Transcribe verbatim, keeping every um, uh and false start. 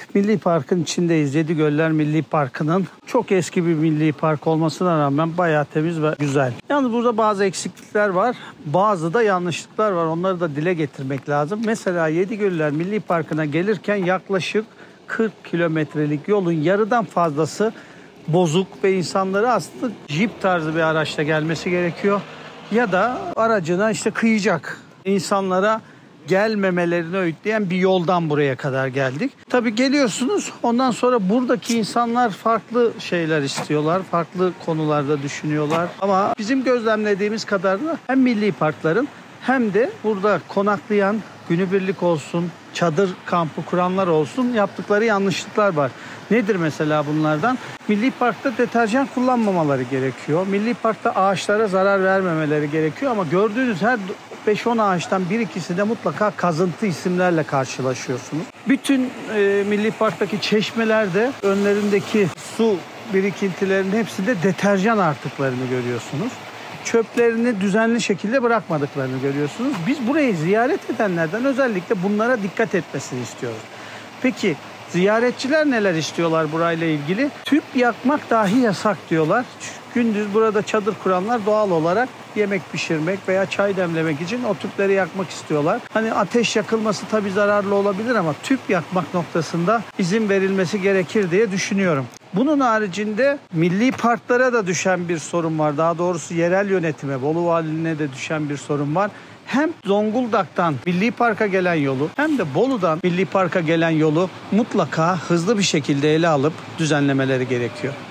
Milli Park'ın içindeyiz. Yedigöller Milli Parkı'nın çok eski bir milli park olmasına rağmen bayağı temiz ve güzel. Yalnız burada bazı eksiklikler var. Bazı da yanlışlıklar var. Onları da dile getirmek lazım. Mesela Yedigöller Milli Parkı'na gelirken yaklaşık kırk kilometrelik yolun yarıdan fazlası bozuk ve insanları aslında jip tarzı bir araçla gelmesi gerekiyor. Ya da aracına işte kıyacak insanlara gelmemelerini öğütleyen bir yoldan buraya kadar geldik. Tabii geliyorsunuz, ondan sonra buradaki insanlar farklı şeyler istiyorlar, farklı konularda düşünüyorlar. Ama bizim gözlemlediğimiz kadarıyla hem milli parkların hem de burada konaklayan, günübirlik olsun, çadır kampı kuranlar olsun yaptıkları yanlışlıklar var. Nedir mesela bunlardan? Milli Park'ta deterjan kullanmamaları gerekiyor. Milli Park'ta ağaçlara zarar vermemeleri gerekiyor ama gördüğünüz her beş on ağaçtan bir ikisi de mutlaka kazıntı isimlerle karşılaşıyorsunuz. Bütün e, Milli Park'taki çeşmelerde önlerindeki su birikintilerinin hepsinde deterjan artıklarını görüyorsunuz. Çöplerini düzenli şekilde bırakmadıklarını görüyorsunuz. Biz burayı ziyaret edenlerden özellikle bunlara dikkat etmesini istiyoruz. Peki ziyaretçiler neler istiyorlar burayla ilgili? Tüp yakmak dahi yasak diyorlar. Gündüz burada çadır kuranlar doğal olarak yemek pişirmek veya çay demlemek için o tüpleri yakmak istiyorlar. Hani ateş yakılması tabii zararlı olabilir ama tüp yakmak noktasında izin verilmesi gerekir diye düşünüyorum. Bunun haricinde milli parklara da düşen bir sorun var. Daha doğrusu yerel yönetime, Bolu Valiliğine de düşen bir sorun var. Hem Zonguldak'tan Milli Park'a gelen yolu hem de Bolu'dan Milli Park'a gelen yolu mutlaka hızlı bir şekilde ele alıp düzenlemeleri gerekiyor.